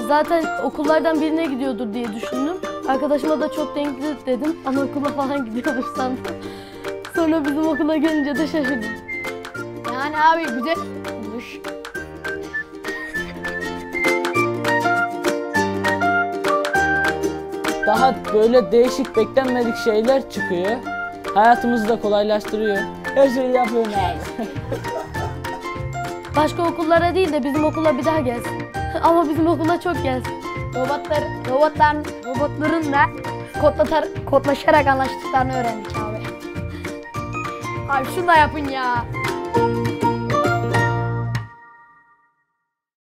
Zaten okullardan birine gidiyordur diye düşündüm. Arkadaşıma da çok denkli dedim. Anaokula falan gidiyordur sandım. Sonra bizim okula gelince de şaşırdım. Yani abi güzel olmuş. Daha böyle değişik beklenmedik şeyler çıkıyor. Hayatımızı da kolaylaştırıyor. Her şeyi yapıyorsun abi. Başka okullara değil de bizim okula bir daha gelsin. Ama bizim okula çok gelsin. Robotların da kodlaşarak anlaştıklarını öğrendik abi. Abi şunu da yapın ya.